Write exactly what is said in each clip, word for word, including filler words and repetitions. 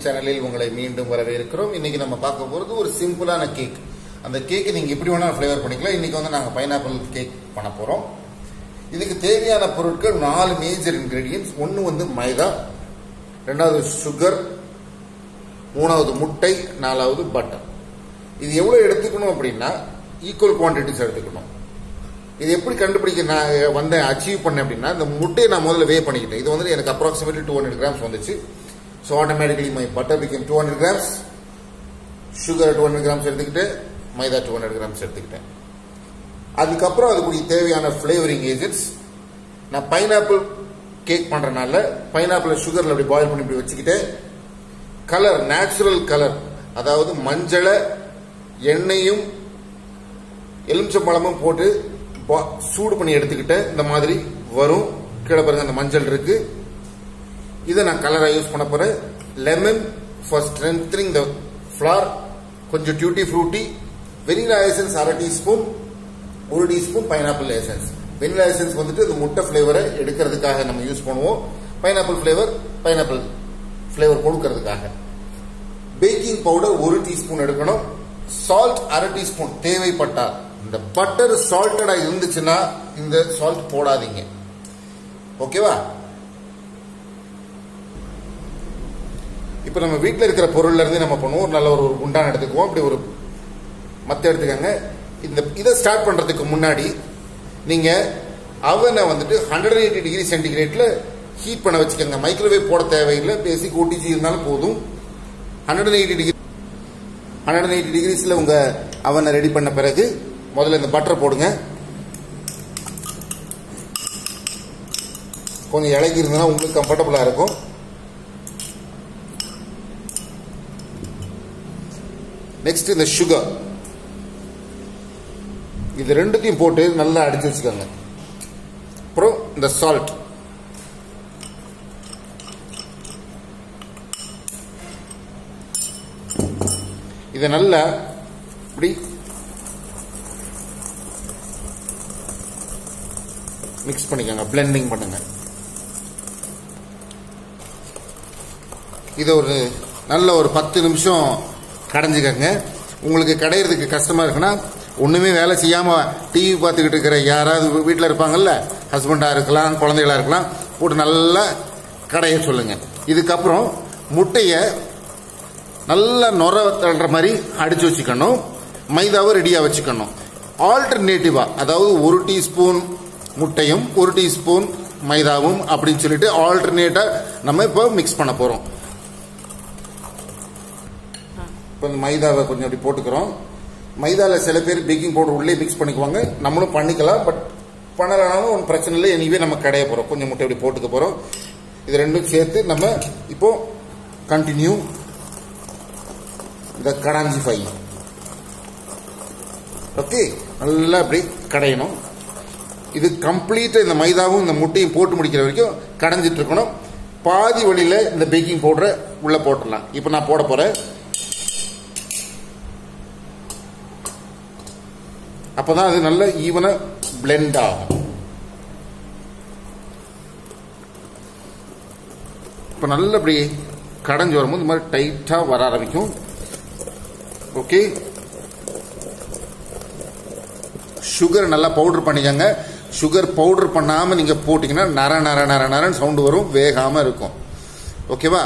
சேனலில் உங்களை மீண்டும் வரவேற்கிறோம். இன்னைக்கு நம்ம பார்க்க போறது ஒரு சிம்பிளான கேக். அந்த கேக்கை நீங்க எப்படி வேணாலும் ஃபிளேவர் பண்ணிக்கலாம். இன்னைக்கு வந்து நாங்க பைனாப்பிள் கேக் பண்ண போறோம். இதுக்கு தேவையான பொருட்கள் நாலு மேஜர் இன்கிரீடியன்ஸ். ஒன்னு வந்து மைதா, ரெண்டாவது சுகர், மூணாவது முட்டை, நாலாவது பட்டர். இது எவ்வளவு எடுத்துக்கணும் அப்படின்னா ஈக்குவல் குவான்டிட்டிஸ் எடுத்துக்கணும். இது எப்படி கண்டுபிடிக்க நான் வந்து அச்சீவ் பண்ணேன் அப்படின்னா, இந்த முட்டையை நான் முதல்ல வே பண்ணிக்கிட்டேன். இது வந்து எனக்கு அப்ராக்சிமேட்லி டூ ஹண்ட்ரட் கிராம்ஸ் வந்துச்சு. So automatically my butter become two hundred grams, sugar two hundred grams எடுத்துக்கிட்டு, மைதா டூ ஹண்ட்ரட் கிராம்ஸ் எடுத்துக்கிட்டேன். அதுக்கப்புறம் அதுக்குரிய தேவையான ஃபிளேவரிங் ஏஜென்ட்ஸ். நான் பைனாப்பிள் கேக் பண்றதுனால பைனாப்பிள் சுகர்ல அப்படி பாயில் பண்ணி இப்படி வச்சுக்கிட்டேன். கலர், நேச்சுரல் கலர், அதாவது மஞ்சளை எண்ணெயும் எலுமிச்சம்பழமும் போட்டு சூடு பண்ணி எடுத்துக்கிட்டேன். இந்த மாதிரி வரும். கீழே பாருங்க, அந்த மஞ்சள் இருக்கு. இதை நான் கலரா யூஸ் பண்ண போறேன். Lemon for strengthening the flour, கொஞ்சம் டியூட்டி ஃப்ரூட்டி, வெனிலா எசன்ஸ் அரை டீஸ்பூன், ஒரு teaspoon pineapple essence. Vanilla essence வந்துட்டு இந்த முட்டை ஃபிளேவரை எடுக்கிறதுக்காக நம்ம யூஸ் பண்ணுவோம். பைனாப்பிள் ஃபிளேவர் பைனாப்பிள் ஃபிளேவர் கொடுக்கறதுக்காக. பேக்கிங் பவுடர் ஒரு டீஸ்பூன் எடுக்கணும். சால்ட் அரை டீஸ்பூன் தேவைப்பட்டால். இந்த பட்டர் சால்டடா இருந்துச்சுன்னா இந்த சால்ட் போடாதீங்க. ஓகேவா? இப்ப நம்ம வீட்டில் இருக்கிற பொருள்ல இருந்து நம்ம பண்ணுவோம். நல்ல ஒரு குண்டான் எடுத்துக்குவோம். இப்படி ஒரு மத்த எடுத்துக்கங்க. இந்த இதை ஸ்டார்ட் பண்றதுக்கு முன்னாடி நீங்க அவனை வந்துட்டு ஹண்ட்ரட் எயிட்டி டிகிரி சென்டிகிரேட்ல ஹீட் பண்ண வச்சுக்கோங்க. மைக்ரோவேவ் போட தேவையில்லை. பேசிக் ஓடிஜி இருந்தாலும் போதும். Hundred eighty degree hundred eighty டிகிரிஸ்ல உங்க அவனை ரெடி பண்ண பிறகு முதல்ல இந்த பட்டரை போடுங்க. கொஞ்சம் இலகி இருந்ததுன்னா உங்களுக்கு கம்ஃபர்டபுளா இருக்கும். நெக்ஸ்ட் இந்த சுகர், இது ரெண்டுத்தையும் போட்டு நல்லா அடிச்சு வச்சுக்கோங்க. அப்புறம் இந்த சால்ட், இதை நல்லா இப்படி மிக்ஸ் பண்ணிக்கோங்க, பிளெண்டிங் பண்ணுங்க. இது ஒரு நல்ல ஒரு பத்து நிமிஷம் கடைஞ்சிக்கங்க. உங்களுக்கு கடையிறதுக்கு கஷ்டமா இருக்குன்னா ஒண்ணுமே வேலை செய்யாம டிவி பார்த்துக்கிட்டு இருக்கிற யாராவது வீட்டில் இருப்பாங்கல்ல, ஹஸ்பண்டா இருக்கலாம், குழந்தைகளா இருக்கலாம், போட்டு நல்லா கடைய சொல்லுங்க. இதுக்கப்புறம் முட்டைய நல்லா நொற தள்ளுற மாதிரி அடிச்சு வச்சுக்கணும். மைதாவை ரெடியா வச்சுக்கணும். ஆல்டர்னேட்டிவா, அதாவது ஒரு டீஸ்பூன் முட்டையும் ஒரு டீஸ்பூன் மைதாவும் அப்படின்னு சொல்லிட்டு ஆல்டர்னேட்டா நம்ம இப்போ மிக்ஸ் பண்ண போறோம். இப்போ இந்த மைதாவை கொஞ்சம் அப்படி போட்டுக்கிறோம். மைதால சில பேர் பேக்கிங் பவுடர் உள்ளே மிக்ஸ் பண்ணிக்குவாங்க. நம்மளும் பண்ணிக்கலாம். பட் பண்ணலனாலும் ஒன்றும் பிரச்சனை இல்லை. எனிவே நம்ம கடைய போறோம். கொஞ்சம் முட்டை அப்படி போட்டுக்க போறோம். இது ரெண்டும் சேர்த்து நம்ம இப்போ கண்டினியூ இந்த கடாஞ்சி ஃபை. ஓகே, நல்லா அப்படி கடையணும். இது கம்ப்ளீட்டா இந்த மைதாவும் இந்த முட்டையும் போட்டு முடிக்கிற வரைக்கும் கடைஞ்சிட்டு இருக்கணும். பாதி வழியில இந்த பேக்கிங் பவுடரை உள்ள போட்டுடலாம். இப்ப நான் போட போறேன். அப்பதான் அது நல்ல ஈவனா பிளெண்ட் ஆகும். இப்ப நல்ல அப்படி கடைஞ்சி வரும்போது இந்த மாதிரி டைட்டா வர ஆரம்பிக்கும். ஓகே, சுகர் நல்லா பவுடர் பண்ணிக்கங்க. சுகர் பவுடர் பண்ணாம நீங்க போட்டீங்கன்னா நர நர நர நரன்னு சவுண்ட் வரும், வேகாம இருக்கும். ஓகேவா?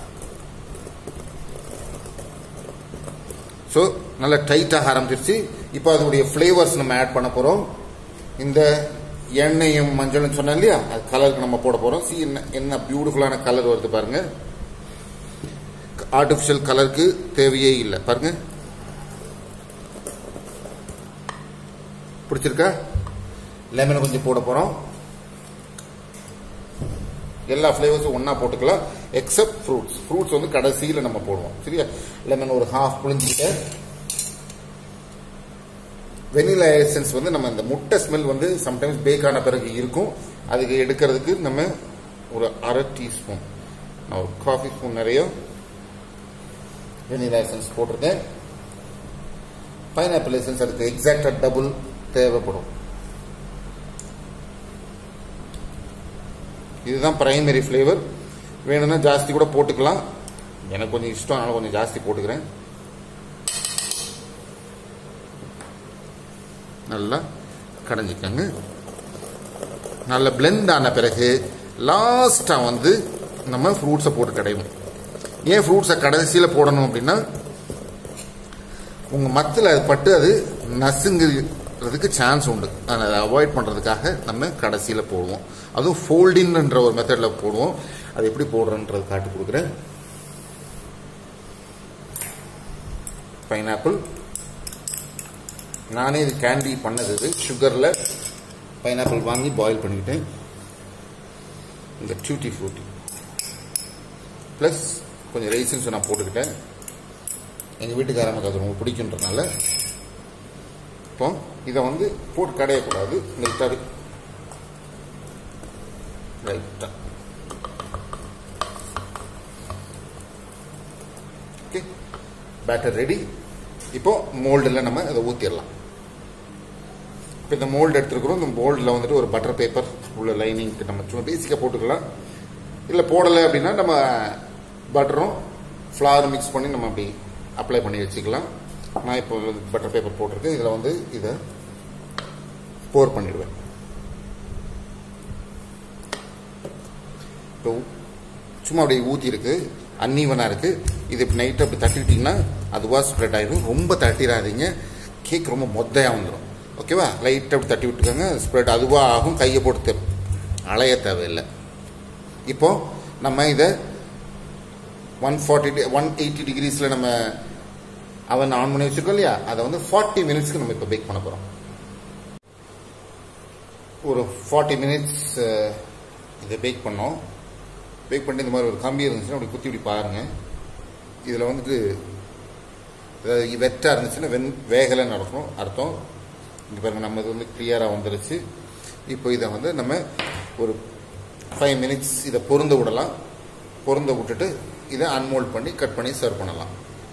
சோ நல்லா டைட்டாக ஆரம்பிச்சிருச்சு. இப்போ அதனுடைய ஃபிளேவர்ஸ் நம்ம ஆட் பண்ண போறோம். இந்த எண்ணெயும் மஞ்சளும் சொன்னேன் இல்லையா, அது கலருக்கு நம்ம போட போறோம். சி என்ன என்ன பியூட்டிஃபுல்லான கலர் வருது பாருங்க. ஆர்டிபிஷியல் கலருக்கு தேவையே இல்லை பாருங்க. பிடிச்சிருக்கா? லெமன் கொஞ்சம் போட போறோம். எல்லா ஃபிளேவர்ஸும் ஒன்னா போட்டுக்கலாம் எக்ஸப்ட் ஃப்ரூட்ஸ். ஃப்ரூட்ஸ் வந்து கடைசியில நம்ம போடுவோம். சரியா? லெமன் ஒரு ஹாஃப் புளிஞ்சிக்கிட்டு, வெனிலா எசன்ஸ் வந்து நம்ம இந்த முட்டை ஸ்மெல் வந்து சம்டைம்ஸ் பேக் ஆன பிறகு இருக்கும். அதுக்கு எடுக்கிறதுக்கு நம்ம ஒரு அரை டீஸ்பூன், நான் ஒரு காஃபி ஸ்பூன் நிறைய வெனிலா எசன்ஸ் போட்டிருக்கேன். பைனாப்பிள் எசன்ஸ் அதுக்கு எக்ஸாக்டா டபுள் தேவைப்படும். இதுதான் பிரைமரி ஃபிளேவர். வேணும்னா ஜாஸ்தி கூட போட்டுக்கலாம். எனக்கு கொஞ்சம் இஷ்டம், அதனால கொஞ்சம் ஜாஸ்தி போட்டுக்கிறேன். நல்லா கடைஞ்சிக்கங்க. நல்லா பிளெண்ட் ஆன பிறகு லாஸ்டா வந்து நம்ம ஃப்ரூட்ஸை போட்டு கடைவோம். ஏன் ஃப்ரூட்ஸை கடைசியில் போடணும் அப்படின்னா உங்க மத்தில் அது பட்டு அது நசுங்கிறதுக்கு சான்ஸ் உண்டு. அதை அவாய்ட் பண்றதுக்காக நம்ம கடைசியில் போடுவோம். அதுவும் ஃபோல்டிங்ன்ற ஒரு மெத்தட்ல போடுவோம். அது எப்படி போடுறன்றது காட்டி கொடுக்குறேன். பைனாப்பிள் நானே இது கேண்டி பண்ணது. இது சுகர்ல பைனாப்பிள் வாங்கி பாயில் பண்ணிக்கிட்டேன். இந்த டியூட்டி ஃப்ரூட்டி பிளஸ் கொஞ்சம் ரைசின்ஸ் நான் போட்டுக்கிட்டேன். எங்கள் வீட்டுக்காரங்களுக்கு அது ரொம்ப பிடிக்குன்றதுனால இப்போ இதை வந்து போட்டு கடையக்கூடாது. லைட்டாக ரைட்டா ஓகே, பேட்டர் ரெடி. இப்போ மோல்டில் நம்ம அதை ஊற்றிடலாம். இப்போ இந்த மோல்டு எடுத்துருக்கிறோம். இந்த மோல்டில் வந்துட்டு ஒரு பட்டர் பேப்பர் உள்ள லைனிங்க்கு நம்ம சும்மா பேசிக்காக போட்டுக்கலாம். இல்லை போடலை அப்படின்னா நம்ம பட்டரும் ஃப்ளவர் மிக்ஸ் பண்ணி நம்ம அப்படி அப்ளை பண்ணி வச்சுக்கலாம். நான் இப்போ பட்டர் பேப்பர் போட்டிருக்கேன். இதில் வந்து இதை போர் பண்ணிடுவேன். இப்போ சும்மா அப்படி ஊற்றி இருக்கு, அன்ஈவனாக இருக்கு. இது இப்போ நைட்டு அப்படி தட்டிட்டீங்கன்னா அதுவாக ஸ்ப்ரெட் ஆகிடும். ரொம்ப தட்டிடாதீங்க, கேக் ரொம்ப மொத்தையாக வந்துடும். ஓகேவா? லைட்டாக அப்படி தட்டி விட்டுக்கோங்க, ஸ்ப்ரெட் அதுவாக ஆகும். கையை போட்டு அலைய தேவையில்லை. இப்போ நம்ம இதை ஒன் ஃபார்ட்டி ஒன் எயிட்டி டிகிரிஸில் நம்ம அவன் ஆன் பண்ணி வச்சிருக்கோம் இல்லையா, அதை வந்து ஃபார்ட்டி மினிட்ஸ்க்கு நம்ம இப்போ பேக் பண்ண போகிறோம். ஒரு ஃபார்ட்டி மினிட்ஸ் இதை பேக் பண்ணோம். பேக் பண்ணி இந்த மாதிரி ஒரு கம்பி இருந்துச்சுன்னா அப்படி குத்தி இப்படி பாருங்க. இதில் வந்துட்டு ஏதாவது வெட்டாக இருந்துச்சுன்னா வெண் வேகலைன்னு நடக்கும் அர்த்தம். இங்கே பாருங்கள், நம்ம இது வந்து கிளியராக வந்துருச்சு. இப்போ இதை வந்து நம்ம ஒரு ஃபைவ் மினிட்ஸ் இதை பொருந்த விடலாம். பொருந்த விட்டுட்டு இதை அன்மோல்ட் பண்ணி கட் பண்ணி சர்வ் பண்ணலாம்.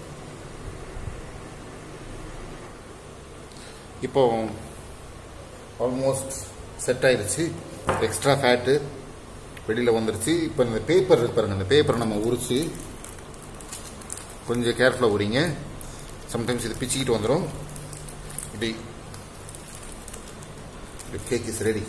இப்போ ஆல்மோஸ்ட் செட் ஆயிடுச்சு. எக்ஸ்ட்ரா ஃபேட்டு வெளியில் வந்துருச்சு. இப்போ இந்த பேப்பர் இருக்கு பாருங்க, இந்த பேப்பரை நம்ம உரிச்சு கொஞ்சம் கேர்ஃபுல்லாக உரிங்க. சம்டைம்ஸ் இது பிச்சுக்கிட்டு வந்துடும். இப்படி cake is ready.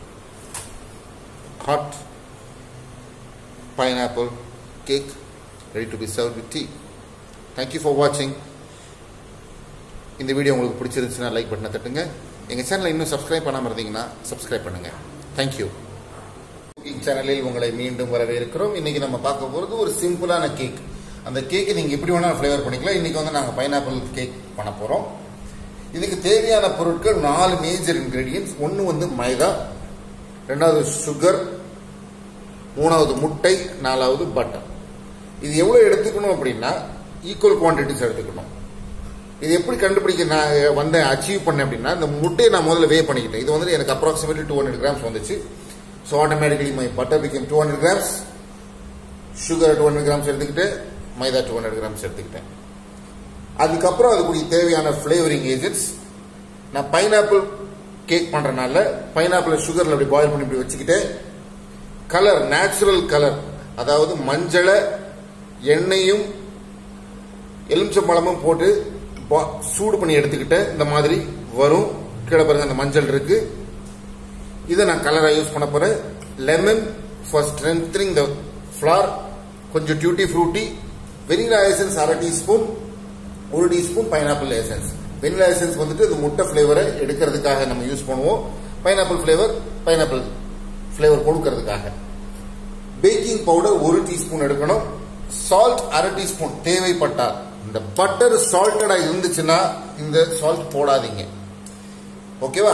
Hot pineapple cake ready to be served with tea. Thank you for watching. இந்த வீடியோ உங்களுக்கு பிடிச்சிருந்துச்சுன்னா லைக் பட்டனை தட்டுங்க. எங்கள் சேனலை இன்னும் சப்ஸ்கிரைப் பண்ணாமல் இருந்தீங்கன்னா சப்ஸ்கிரைப் பண்ணுங்க. தேங்க்யூ. குக்கிங் சேனலில் உங்களை மீண்டும் வரவேற்கிறோம். இன்னைக்கு நம்ம பார்க்க போகிறது ஒரு சிம்பிளான கேக். அந்த கேக்கை நீங்கள் எப்படி வேணாலும் ஃப்ளேவர் பண்ணிக்கலாம். இன்னைக்கு வந்து நாங்கள் பைனாப்பிள் கேக் பண்ண போகிறோம். இதுக்கு தேவையான பொருட்கள் நாலு மேஜர் இன்கிரீடியன்ஸ். ஒன்று வந்து மைதா, ரெண்டாவது சுகர், மூணாவது முட்டை, நாலாவது பட்டர். இது எவ்வளவு எடுத்துக்கணும் அப்படின்னா ஈக்குவல் குவான்டிட்டிஸ் எடுத்துக்கணும். இது எப்படி கண்டுபிடிக்க நான் வந்து அச்சீவ் பண்ணேன் அப்படின்னா, இந்த முட்டையை நான் முதல்ல வே பண்ணிக்கிட்டேன். இது வந்து எனக்கு அப்ராக்சிமேட்லி டூ ஹண்ட்ரட் கிராம்ஸ் வந்துச்சு. So automatically my butter become two hundred grams, sugar two hundred grams எடுத்துக்கிட்டேன், மைதா டூ ஹண்ட்ரட் கிராம்ஸ் எடுத்துக்கிட்டேன். அதுக்கப்புறம் அதுக்குரிய தேவையான ஃபிளேவரிங் ஏஜென்ட்ஸ். நான் பைனாப்பிள் கேக் பண்றதுனால பைனாப்பிள் சுகர்ல அப்படி பாயில் பண்ணி இப்படி வச்சுக்கிட்டேன். கலர், நேச்சுரல் கலர், அதாவது மஞ்சளை எண்ணெயும் எலுமிச்சம்பழமும் போட்டு சூடு பண்ணி எடுத்துக்கிட்டேன். இந்த மாதிரி வரும். கீழே பாருங்க, அந்த மஞ்சள் இருக்கு. இதை நான் கலரா யூஸ் பண்ண போறேன். Lemon for strengthening the flavour, கொஞ்சம் டியூட்டி ஃப்ரூட்டி, வெனிலா எசன்ஸ் அரை டீஸ்பூன், ஒரு teaspoon pineapple essence. Vanilla essence வந்துட்டு இந்த முட்டை ஃபிளேவரை எடுக்கிறதுக்காக நம்ம யூஸ் பண்ணுவோம். பைனாப்பிள் ஃபிளேவர் பைனாப்பிள் ஃபிளேவர் கொடுக்கிறதுக்காக. பேக்கிங் பவுடர் ஒரு டீஸ்பூன் எடுக்கணும். சால்ட் அரை டீஸ்பூன் தேவைப்பட்டால். இந்த பட்டர் சால்டடா இருந்துச்சுன்னா இந்த சால்ட் போடாதீங்க. ஓகேவா?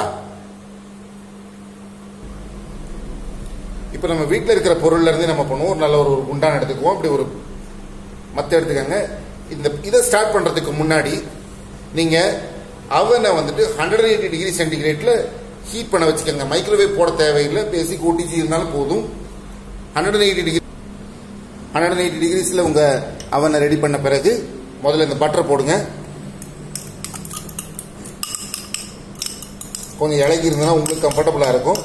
இப்ப நம்ம வீட்டில் இருக்கிற பொருள்ல இருந்து நம்ம பண்ணுவோம். ஒரு நல்ல ஒரு குண்டான் எடுத்துக்குவோம். அப்படி ஒரு மத்த எடுத்துக்கங்க. இந்த இதை ஸ்டார்ட் பண்றதுக்கு முன்னாடி நீங்க அவனை வந்துட்டு ஹண்ட்ரட் எயிட்டி டிகிரி சென்டிகிரேட்ல ஹீட் பண்ண வச்சுக்கோங்க. மைக்ரோவேவ் போட தேவையில்லை. பேசிக் ஓடிஜி இருந்தாலும் போதும். Hundred eighty degree hundred eighty டிகிரிஸ்ல உங்க அவனை ரெடி பண்ண பிறகு முதல்ல இந்த பட்டர் போடுங்க. கொஞ்சம் இலகி இருந்ததுன்னா உங்களுக்கு கம்ஃபர்டபுளா இருக்கும்.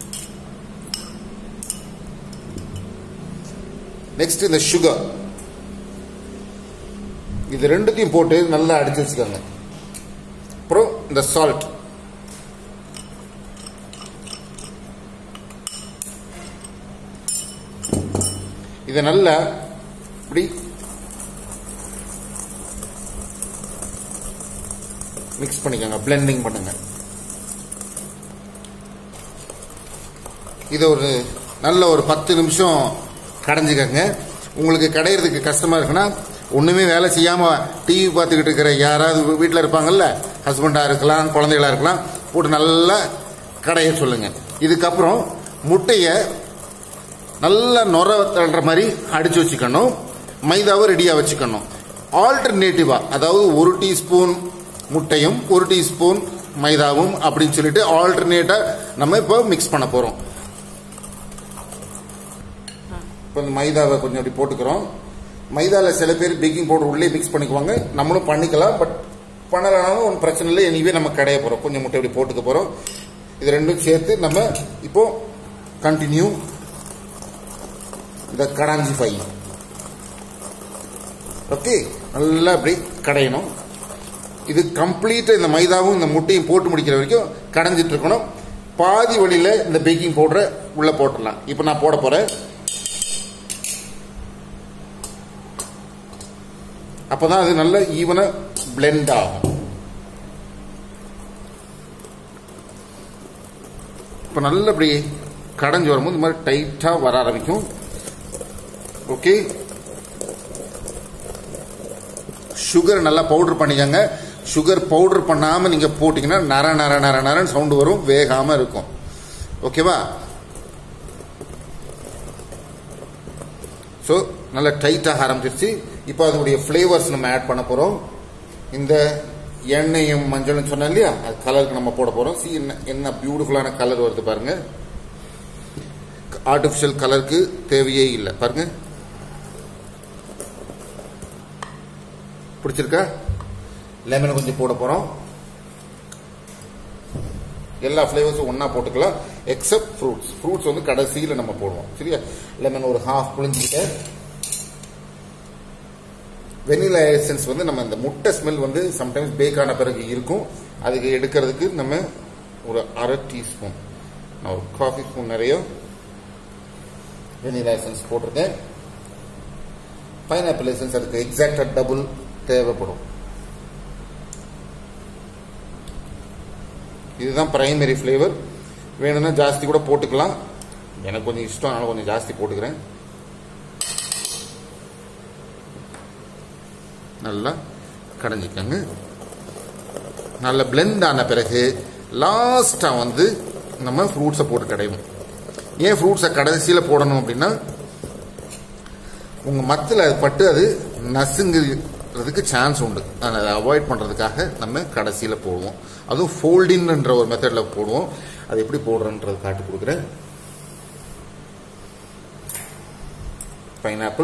நெக்ஸ்ட் இந்த சுகர் இது ரெண்டுத்தையும் போட்டு நல்லா அடிச்சு வச்சுக்கோங்க. அப்புறம் இந்த சால்ட் இதை நல்லா இப்படி மிக்ஸ் பண்ணிக்கோங்க, பிளெண்டிங் பண்ணுங்க. இதை ஒரு நல்ல ஒரு பத்து நிமிஷம் கடைஞ்சிக்கங்க. உங்களுக்கு கடையிறதுக்கு கஷ்டமா இருக்குன்னா ஒண்ணுமே வேலை செய்யாம டிவி பார்த்துக்கிட்டு இருக்கிற யாராவது வீட்டில் இருப்பாங்கல்ல, ஹஸ்பண்டா இருக்கலாம், குழந்தைகளா இருக்கலாம், போட்டு நல்லா கடைய சொல்லுங்க. இதுக்கப்புறம் முட்டையை நல்லா நுர தள்ளுற மாதிரி அடிச்சு வச்சுக்கணும். மைதாவை ரெடியா வச்சுக்கணும். ஆல்டர்னேட்டிவா, அதாவது ஒரு டீஸ்பூன் முட்டையும் ஒரு டீஸ்பூன் மைதாவும் அப்படின்னு சொல்லிட்டு ஆல்டர்னேட்டா நம்ம இப்போ மிக்ஸ் பண்ண போறோம். இப்போ இந்த மைதாவை கொஞ்சம் அப்படி போட்டுக்கிறோம். மைதாவில் சில பேர் பேக்கிங் பவுடர் உள்ளே மிக்ஸ் பண்ணிக்குவாங்க, நம்மளும் பண்ணிக்கலாம். பட் பண்ணலானாலும் ஒன்றும் பிரச்சனை இல்லை. எனிவே நம்ம கடைய போறோம், கொஞ்சம் முட்டை இப்படி போட்டுக்க போறோம். இது ரெண்டும் சேர்த்து நம்ம இப்போ கண்டினியூ இந்த கடாஞ்சி ஃபை. ஓகே, நல்லா அப்படி கடையணும். இது கம்ப்ளீட்டா இந்த மைதாவும் இந்த முட்டையும் போட்டு முடிக்கிற வரைக்கும் கடைஞ்சிட்டு இருக்கணும். பாதி வழியில இந்த பேக்கிங் பவுடரை உள்ள போட்டுடலாம். இப்போ நான் போட போறேன். அப்பதான் அது நல்ல ஈவனா பிளெண்ட் ஆகும். இப்ப நல்ல அப்படி கடைஞ்சு வரும்போது இந்த மாதிரி டைட்டா வர ஆரம்பிக்கும். ஓகே, சுகர் நல்லா பவுடர் பண்ணிக்கங்க. சுகர் பவுடர் பண்ணாம நீங்க போட்டீங்கன்னா நர நர நர நரன்னு சவுண்ட் வரும், வேகாம இருக்கும். ஓகேவா? ஸோ நல்லா டைட்டாக ஆரம்பிச்சிருச்சு. இப்போ அதனுடைய ஃப்ளேவர்ஸ் நம்ம ஆட் பண்ண போறோம். இந்த எண்ணெயும் மஞ்சளும் சொன்னேன் இல்லையா, அது கலருக்கு நம்ம போட போறோம். சி என்ன என்ன பியூட்டிஃபுல்லான கலர் வருது பாருங்க. ஆர்டிபிஷியல் கலருக்கு தேவையே இல்லை பாருங்க. பிடிச்சிருக்கா? லெமன் கொஞ்சம் போட போறோம். எல்லா ஃபிளேவர்ஸும் ஒன்னா போட்டுக்கலாம் எக்ஸப்ட் ஃப்ரூட்ஸ். ஃப்ரூட்ஸ் வந்து கடைசியில் நம்ம போடுவோம். சரியா? லெமன் ஒரு ஹாஃப் புளிஞ்சிட்டு, வெனிலா எசன்ஸ் வந்து நம்ம இந்த முட்டை ஸ்மெல் வந்து சம்டைம்ஸ் பேக் ஆன பிறகு இருக்கும், அதுக்கு எடுக்கிறதுக்கு நம்ம ஒரு அரை டீஸ்பூன், நான் ஒரு காஃபி ஸ்பூன் நிறைய வெனிலா எசன்ஸ் போட்டிருக்கேன். பைனாப்பிள் எசன்ஸ் அதுக்கு எக்ஸாக்டா டபுள் தேவைப்படும். இதுதான் பிரைமரி ஃபிளேவர். வேணும்னா ஜாஸ்தி கூட போட்டுக்கலாம். எனக்கு கொஞ்சம் இஷ்டம், அதனால கொஞ்சம் ஜாஸ்தி போட்டுக்கிறேன். நல்லா கடைஞ்சிக்கங்க. நல்லா பிளெண்ட் ஆன பிறகு லாஸ்டா வந்து நம்ம ஃப்ரூட்ஸை போட்டு கடையும். ஏன் ஃப்ரூட்ஸை கடைசியில் போடணும் அப்படின்னா, உங்க மத்தில் அது பட்டு அது நசுங்கிறதுக்கு சான்ஸ் உண்டு. அதை அவாய்ட் பண்றதுக்காக நம்ம கடைசியில் போடுவோம். அதுவும் ஃபோல்டிங்ன்ற ஒரு மெத்தட்ல போடுவோம். அது எப்படி போடுறன்றது காட்டி கொடுக்குறேன். பைனாப்பிள்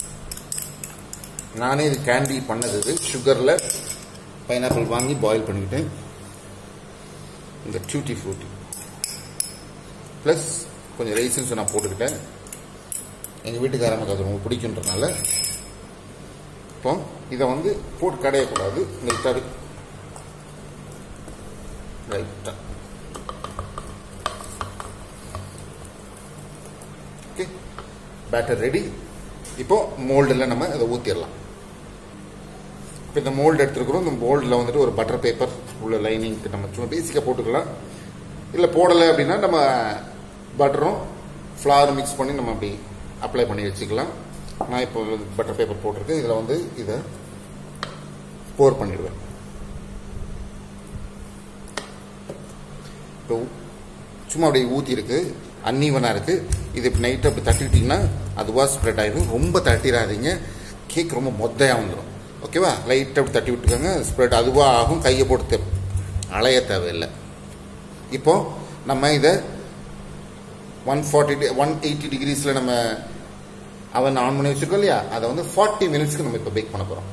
நானே இது கேண்டி பண்ணது. இது சுகர்ல பைனாப்பிள் வாங்கி பாயில் பண்ணிக்கிட்டேன். இந்த டியூட்டி ஃப்ரூட்டி பிளஸ் கொஞ்சம் ரைசன்ஸ் நான் போட்டுக்கிட்டேன். எங்க வீட்டுக்காரங்களுக்கு அது ரொம்ப பிடிக்குன்றதுனால. இப்போ இதை வந்து போட்டு கடையக்கூடாது. லைட்டா ரைட்டா ஓகே, பேட்டர் ரெடி. இப்போ மோல்டில் நம்ம அதை ஊற்றிடலாம். இப்போ இந்த மோல்டு எடுத்துருக்கிறோம். இந்த மோல்டில் வந்துட்டு ஒரு பட்டர் பேப்பர் உள்ள லைனிங்க்கு நம்ம சும்மா பேசிக்காக போட்டுக்கலாம். இல்லை போடலை அப்படின்னா நம்ம பட்டரும் ஃப்ளவர் மிக்ஸ் பண்ணி நம்ம அப்படி அப்ளை பண்ணி வச்சுக்கலாம். நான் இப்போ பட்டர் பேப்பர் போட்டிருக்கேன். இதில் வந்து இதை போர் பண்ணிடுவேன். இப்போ சும்மா அப்படியே ஊற்றி இருக்கு, அன்னீவனாக இருக்கு. இது இப்போ நைட்டு அப்படி தட்டிக்கிட்டிங்கன்னா அதுவாக ஸ்ப்ரெட் ஆகிடும். ரொம்ப தட்டிடாதீங்க, கேக் ரொம்ப மொத்தையாக வந்துடும். ஓகேவா? லைட்டாக அப்படி தட்டி விட்டுக்கோங்க, ஸ்ப்ரெட் அதுவாக ஆகும். கையை போட்டு அலைய தேவையில்லை. இப்போ நம்ம இதை ஒன் ஃபார்ட்டி ஒன் எயிட்டி டிகிரிஸில் நம்ம அவன் ஆன் பண்ணி வச்சிருக்கோம் இல்லையா, அதை வந்து ஃபார்ட்டி மினிட்ஸ்க்கு நம்ம இப்போ பேக் பண்ண போகிறோம்.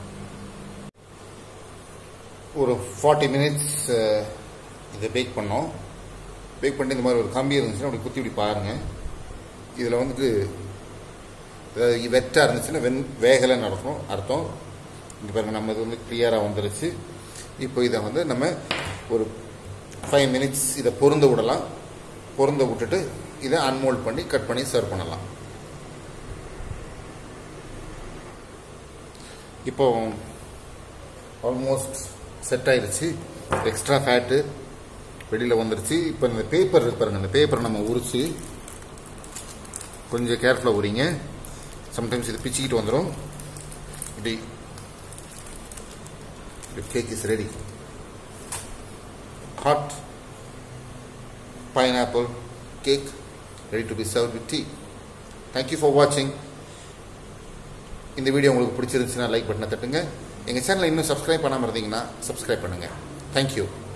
ஒரு ஃபார்ட்டி மினிட்ஸ் இதை பேக் பண்ணோம். பேக் பண்ணி இந்த மாதிரி ஒரு கம்பி இருந்துச்சுன்னா அப்படி குத்தி இப்படி பாருங்க. இதில் வந்துட்டு வெட்டாக இருந்துச்சுன்னா வெண் வேகலைன்னு அர்த்தம் அர்த்தம் இங்கே பாருங்கள், நம்ம இது வந்து கிளியராக வந்துருச்சு. இப்போ இதை வந்து நம்ம ஒரு ஃபைவ் மினிட்ஸ் இதை பொருந்த விடலாம். பொருந்த விட்டுட்டு இதை அன்மோல்ட் பண்ணி கட் பண்ணி சர்வ் பண்ணலாம். இப்போ ஆல்மோஸ்ட் செட் ஆயிடுச்சு. எக்ஸ்ட்ரா ஃபேட்டு வெளியில் வந்துருச்சு. இப்போ இந்த பேப்பர் இருக்கு பாருங்கள், இந்த பேப்பரை நம்ம உரிச்சு கொஞ்சம் கேர்ஃபுல்லாக உரிங்க. சம்டைம்ஸ் இது பிச்சுக்கிட்டு வந்துடும். இப்படி the cake is ready. Hot pineapple cake ready to be served with tea. Thank you for watching. இந்த வீடியோ உங்களுக்கு பிடிச்சிருந்துச்சுன்னா லைக் பட்டனை தட்டுங்க. எங்கள் சேனலை இன்னும் சப்ஸ்கிரைப் பண்ணாமல் இருந்தீங்கன்னா சப்ஸ்கிரைப் பண்ணுங்கள். தேங்க்யூ.